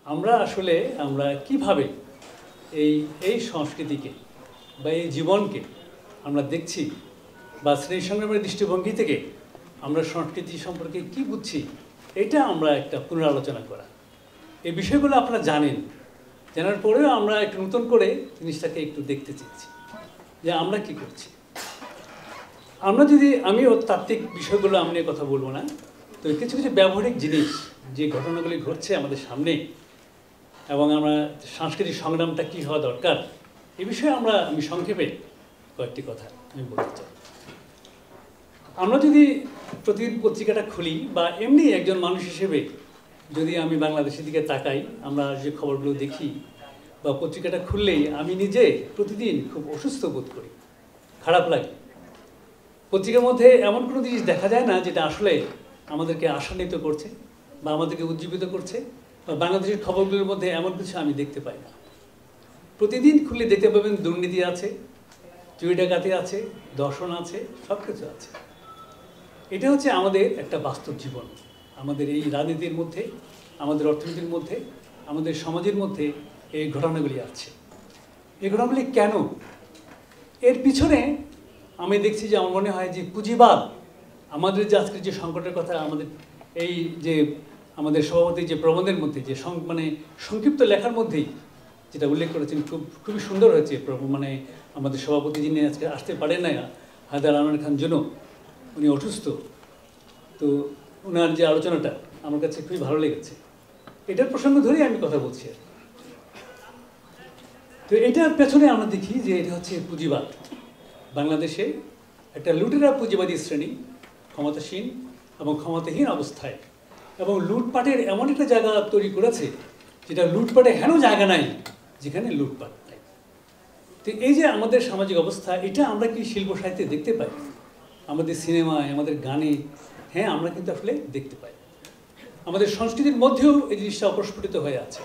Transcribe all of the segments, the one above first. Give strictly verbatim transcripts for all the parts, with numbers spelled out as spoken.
আমরা আসলে আমরা কিভাবে এই এই সংস্কৃতিকে বা এই জীবনকে আমরা দেখছি বা শ্রেণী সংগ্রামের দৃষ্টিভঙ্গি থেকে আমরা সংস্কৃতি সম্পর্কে কি বুঝছি, এটা আমরা একটা পুনরালোচনা করা। এই বিষয়গুলো আপনারা জানেন, জানার পরেও আমরা একটু নতুন করে জিনিসটাকে একটু দেখতে চেয়েছি যে আমরা কি করছি। আমরা যদি আমি ও তাত্ত্বিক বিষয়গুলো আমি নিয়ে কথা বলবো না, তো কিছু কিছু ব্যবহারিক জিনিস যে ঘটনাগুলি ঘটছে আমাদের সামনে এবং আমরা সাংস্কৃতিক সংগ্রামটা কী হওয়া দরকার এ বিষয়ে আমরা আমি সংক্ষেপে কয়েকটি কথা আমি বলতে চাই। আমরা যদি প্রতিদিন পত্রিকাটা খুলি বা এমনি একজন মানুষ হিসেবে যদি আমি বাংলাদেশের দিকে তাকাই, আমরা যে খবরগুলো দেখি বা পত্রিকাটা খুললেই আমি নিজে প্রতিদিন খুব অসুস্থ বোধ করি, খারাপ লাগে। পত্রিকার মধ্যে এমন কোনো জিনিস দেখা যায় না যেটা আসলে আমাদেরকে আশান্বিত করছে বা আমাদেরকে উজ্জীবিত করছে, বা বাংলাদেশের খবরগুলোর মধ্যে এমন কিছু আমি দেখতে পাই না। প্রতিদিন খুললে দেখতে পাবেন দুর্নীতি আছে, চুরি ডাকাতি আছে, দর্শন আছে, সব কিছু আছে। এটা হচ্ছে আমাদের একটা বাস্তব জীবন। আমাদের এই রাজনীতির মধ্যে, আমাদের অর্থনীতির মধ্যে, আমাদের সমাজের মধ্যে এই ঘটনাগুলি আছে। এই ঘটনাগুলি কেন? এর পিছনে আমি দেখছি যে আমার মনে হয় যে পুঁজিবাদ আমাদের যে আজকের যে সংকটের কথা আমাদের এই যে আমাদের সভাপতি যে প্রবন্ধের মধ্যে যে মানে সংক্ষিপ্ত লেখার মধ্যেই যেটা উল্লেখ করেছেন খুব খুবই সুন্দর হয়েছে। মানে আমাদের সভাপতি যিনি আজকে আসতে পারেন না, হায়দার আনোয়ার খান জন্য, উনি অসুস্থ, তো ওনার যে আলোচনাটা আমার কাছে খুবই ভালো লেগেছে। এটার প্রসঙ্গ ধরেই আমি কথা বলছি। তো এটার পেছনে আমরা দেখি যে এটা হচ্ছে পুঁজিবাদ। বাংলাদেশে একটা লুটেরা পুঁজিবাদী শ্রেণী ক্ষমতাসীন এবং ক্ষমতাহীন অবস্থায় এবং লুটপাটের এমন একটা জায়গা তৈরি করেছে যেটা লুটপাটে হেন জায়গা নাই যেখানে লুটপাট নাই। তো এই যে আমাদের সামাজিক অবস্থা, এটা আমরা কি শিল্প সাহিত্যে দেখতে পাই, আমাদের সিনেমায়, আমাদের গানে, হ্যাঁ আমরা কিন্তু আসলে দেখতে পাই। আমাদের সংস্কৃতির মধ্যেও এই জিনিসটা অপ্রস্ফুটিত হয়ে আছে।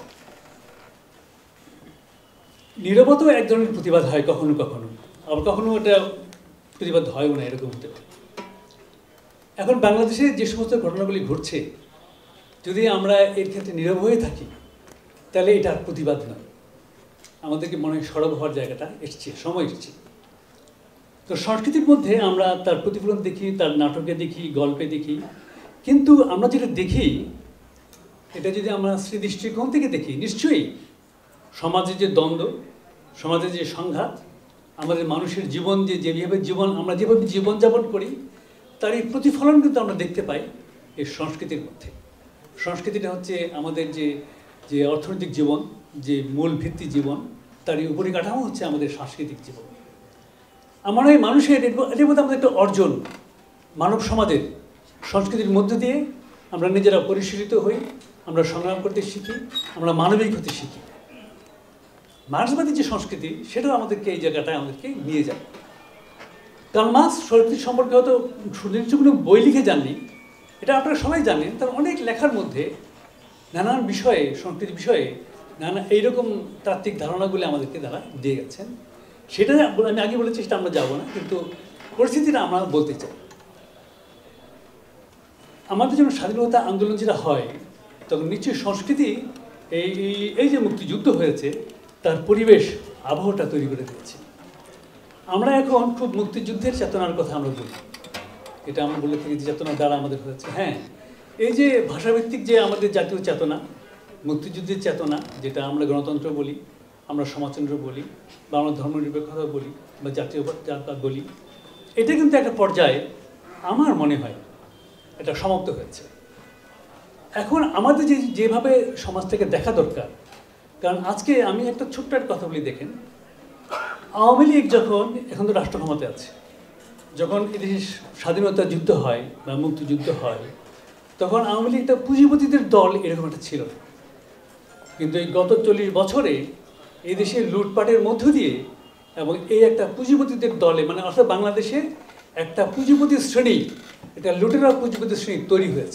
নীরবতাও এক ধরনের প্রতিবাদ হয় কখনো কখনো, আবার কখনো এটা প্রতিবাদ হয়ও না, এরকম হতে পারে। এখন বাংলাদেশে যে সমস্ত ঘটনাগুলি ঘটছে, যদি আমরা এর ক্ষেত্রে নীরব হয়ে থাকি তাহলে এটা প্রতিবাদ নয়, আমাদেরকে মনে হয় সরব হওয়ার জায়গাটা এসছে, সময় এসছে। তো সংস্কৃতির মধ্যে আমরা তার প্রতিফলন দেখি, তার নাটকে দেখি, গল্পে দেখি, কিন্তু আমরা যেটা দেখি এটা যদি আমরা সেই দৃষ্টিকোণ থেকে দেখি, নিশ্চয়ই সমাজের যে দ্বন্দ্ব, সমাজের যে সংঘাত, আমাদের মানুষের জীবন যে যেভাবে জীবন আমরা যেভাবে জীবনযাপন করি তার এই প্রতিফলন কিন্তু আমরা দেখতে পাই এই সংস্কৃতির মধ্যে। সংস্কৃতিটা হচ্ছে আমাদের যে যে অর্থনৈতিক জীবন, যে মূল ভিত্তি জীবন, তার এই উপরিকাঠামো হচ্ছে আমাদের সাংস্কৃতিক জীবন। আমার এই মানুষের এর মধ্যে আমাদের একটা অর্জন, মানব সমাজের সংস্কৃতির মধ্য দিয়ে আমরা নিজেরা পরিশীলিত হই, আমরা সংগ্রাম করতে শিখি, আমরা মানবিক হতে শিখি। মার্ক্সবাদী যে সংস্কৃতি সেটাও আমাদেরকে এই জায়গাটায় আমাদেরকে নিয়ে যায়। কারণ মার্ক্স সংস্কৃতি সম্পর্কে হয়তো সুনির্দিষ্ট কোনো বই লিখে যাননি, এটা আপনারা সবাই জানেন। তার অনেক লেখার মধ্যে নানান বিষয়ে, সংস্কৃতি বিষয়ে নানা এইরকম তাত্ত্বিক ধারণাগুলি আমাদেরকে তারা দিয়ে গেছেন। সেটা আমি আগে বলেছি, সেটা আমরা যাবো না, কিন্তু পরিস্থিতিটা আমরা বলতে চাই। আমাদের যখন স্বাধীনতা আন্দোলন যেটা হয় তখন নিশ্চয়ই সংস্কৃতি এই এই যে মুক্তিযুদ্ধ হয়েছে তার পরিবেশ আবহাওয়াটা তৈরি করে দিয়েছে। আমরা এখন খুব মুক্তিযুদ্ধের চেতনার কথা আমরা বলি, এটা আমরা বলে থাকি যে চেতনার দ্বারা আমাদের হয়েছে। হ্যাঁ, এই যে ভাষাভিত্তিক যে আমাদের জাতীয় চেতনা, মুক্তিযুদ্ধের চেতনা, যেটা আমরা গণতন্ত্র বলি, আমরা সমাজতন্ত্র বলি, বা আমরা ধর্মনিরপেক্ষতা বলি, বা জাতীয়তাবাদ বলি, এটা কিন্তু একটা পর্যায়ে আমার মনে হয় এটা সমাপ্ত হয়েছে। এখন আমাদের যে যেভাবে সমাজটাকে দেখা দরকার, কারণ আজকে আমি একটা ছোট্ট একটা কথা বলি, দেখেন আওয়ামী লীগ যখন এখন তো রাষ্ট্র ক্ষমতায় আছে, যখন এদেশে স্বাধীনতা যুদ্ধ হয় বা মুক্তিযুদ্ধ হয় তখন আওয়ামী লীগ একটা পুঁজিপতিদের দল এরকম একটা ছিল। কিন্তু এই গত চল্লিশ বছরে এই দেশে লুটপাটের মধ্য দিয়ে এবং এই একটা পুঁজিপতিদের দলে, মানে অর্থাৎ বাংলাদেশে একটা পুঁজিপতি শ্রেণী, এটা লুটেরা পুঁজিপতি শ্রেণী তৈরি হয়েছে।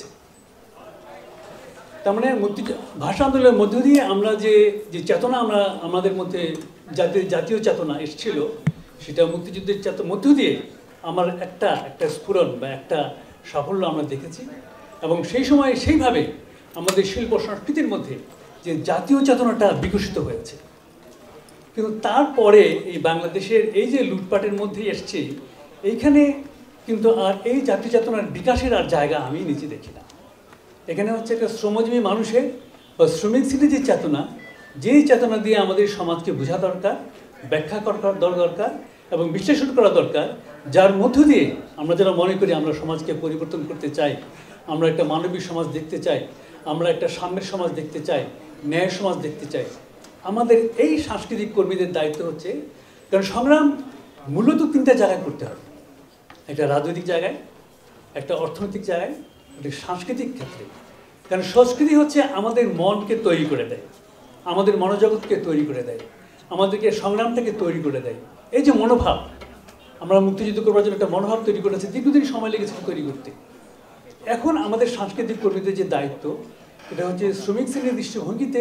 তার মানে মুক্তি ভাষা আন্দোলনের মধ্য দিয়ে আমরা যে যে চেতনা আমরা আমাদের মধ্যে জাতীয় জাতীয় চেতনা এসেছিল, সেটা মুক্তিযুদ্ধের চেতনার মধ্য দিয়ে আমার একটা একটা স্ফুরণ বা একটা সাফল্য আমরা দেখেছি। এবং সেই সময় সেইভাবে আমাদের শিল্প সংস্কৃতির মধ্যে যে জাতীয় চেতনাটা বিকশিত হয়েছে। কিন্তু তারপরে এই বাংলাদেশের এই যে লুটপাটের মধ্যে এসছে, এইখানে কিন্তু আর এই জাতীয় চেতনার বিকাশের আর জায়গা আমি নিচে দেখি না। এখানে হচ্ছে একটা শ্রমজীবী মানুষের বা শ্রমিক শ্রেণীর যে চেতনা, যেই চেতনা দিয়ে আমাদের সমাজকে বোঝা দরকার, ব্যাখ্যা করা দরকার এবং বিশ্লেষণ করা দরকার, যার মধ্য দিয়ে আমরা যারা মনে করি আমরা সমাজকে পরিবর্তন করতে চাই, আমরা একটা মানবিক সমাজ দেখতে চাই, আমরা একটা সাম্যের সমাজ দেখতে চাই, ন্যায় সমাজ দেখতে চাই, আমাদের এই সাংস্কৃতিক কর্মীদের দায়িত্ব হচ্ছে, কারণ সংগ্রাম মূলত তিনটা জায়গায় করতে হবে। একটা রাজনৈতিক জায়গায়, একটা অর্থনৈতিক জায়গায়, একটা সাংস্কৃতিক ক্ষেত্রে। কারণ সংস্কৃতি হচ্ছে আমাদের মনকে তৈরি করে দেয়, আমাদের মনোজগৎকে তৈরি করে দেয়, আমাদেরকে সংগ্রামটাকে তৈরি করে দেয়। এই যে মনোভাব, আমরা মুক্তিযুদ্ধ করবার জন্য একটা মনোভাব তৈরি করেছি, দীর্ঘদিন সময় লেগেছে তৈরি করতে। এখন আমাদের সাংস্কৃতিক কর্মীদের যে দায়িত্ব, এটা হচ্ছে শ্রমিক শ্রেণীর দৃষ্টিভঙ্গিতে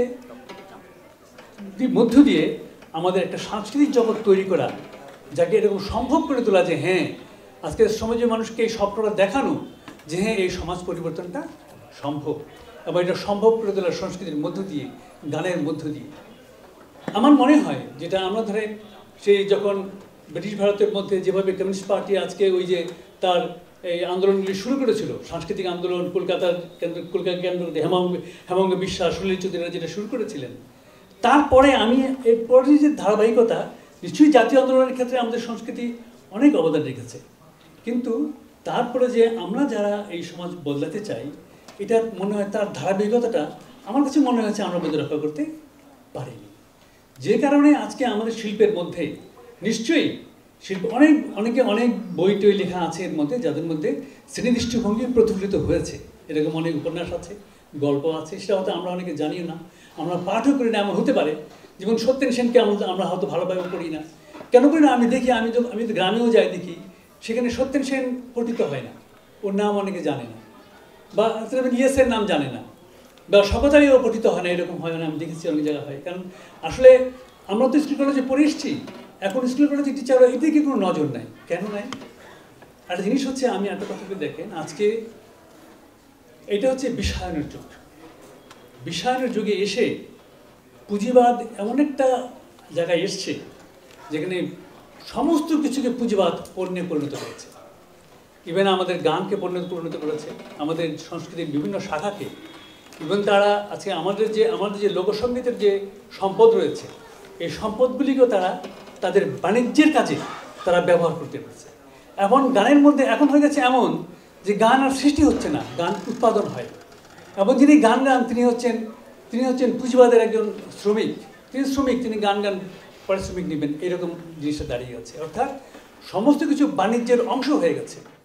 মধ্য দিয়ে আমাদের একটা সাংস্কৃতিক জগৎ তৈরি করা, যাকে এরকম সম্ভব করে তোলা যে হ্যাঁ, আজকে সমাজের মানুষকে এই স্বপ্নটা দেখানো যে হ্যাঁ, এই সমাজ পরিবর্তনটা সম্ভব, এবং এটা সম্ভব করে তোলার সংস্কৃতির মধ্য দিয়ে, গানের মধ্য দিয়ে। আমার মনে হয় যেটা আমরা ধরে সেই যখন ব্রিটিশ ভারতের মধ্যে যেভাবে কমিউনিস্ট পার্টি আজকে ওই যে তার এই আন্দোলনগুলি শুরু করেছিল, সাংস্কৃতিক আন্দোলন, কলকাতার কেন্দ্র কলকাতা কেন্দ্র হেমঙ্গ হেমঙ্গ বিশ্বাস, সুনীল চৌধুরীরা যেটা শুরু করেছিলেন, তারপরে আমি এরপরে যে ধারাবাহিকতা, নিশ্চয়ই জাতীয় আন্দোলনের ক্ষেত্রে আমাদের সংস্কৃতি অনেক অবদান রেখেছে, কিন্তু তারপরে যে আমরা যারা এই সমাজ বদলাতে চাই, এটা মনে হয় তার ধারাবাহিকতাটা আমার কাছে মনে হয়েছে আমরা বজায় রক্ষা করতে পারিনি। যে কারণে আজকে আমাদের শিল্পের মধ্যে নিশ্চয়ই শিল্প অনেক অনেকে অনেক বই টই লেখা আছে এর মধ্যে, যাদের মধ্যে শ্রেণী দৃষ্টিভঙ্গি প্রতিফলিত হয়েছে। এরকম অনেক উপন্যাস আছে, গল্প আছে, সেটা হয়তো আমরা অনেকে জানিও না, আমরা পাঠও করি না। এমন হতে পারে যেমন সত্যেন সেনকে আমরা আমরা হয়তো ভালোভাবে পড়ি না। কেন করি না? আমি দেখি, আমি আমি তো গ্রামেও যাই, দেখি সেখানে সত্যেন সেন পঠিত হয় না, ওর নাম অনেকে জানে না, বা ইয়েসের নাম জানে না, বা শকতারিও পঠিত হয় না, এরকম হয় না, আমি দেখেছি অনেক জায়গায় হয়। কারণ আসলে আমরা তো স্কুল কলেজে পড়ে এসেছি, এখন স্কুল কলেজে টিচাররা এদিকে কোনো নজর নাই। কেন নাই? একটা জিনিস হচ্ছে, আমি একটা কথা দেখেন, আজকে এটা হচ্ছে বিশ্বায়নের যুগ। বিশ্বায়নের যুগে এসে পুঁজিবাদ এমন একটা জায়গায় এসছে যেখানে সমস্ত কিছুকে পুঁজিবাদ পণ্যে পরিণত করেছে। ইভেন আমাদের গানকে পণ্যে পরিণত করেছে, আমাদের সংস্কৃতির বিভিন্ন শাখাকে। ইভেন তারা আজকে আমাদের যে আমাদের যে লোকসঙ্গীতের যে সম্পদ রয়েছে, এই সম্পদগুলিকেও তারা তাদের বাণিজ্যের কাজে তারা ব্যবহার করতে পারছে। এখন গানের মধ্যে এখন হয়ে গেছে এমন যে গান আর সৃষ্টি হচ্ছে না, গান উৎপাদন হয়। এবং যিনি গান গান তিনি হচ্ছেন তিনি হচ্ছেন পুঁজিবাদের একজন শ্রমিক, তিনি শ্রমিক, তিনি গান গান পারিশ্রমিক নেবেন, এরকম জিনিসটা দাঁড়িয়ে গেছে। অর্থাৎ সমস্ত কিছু বাণিজ্যের অংশ হয়ে গেছে।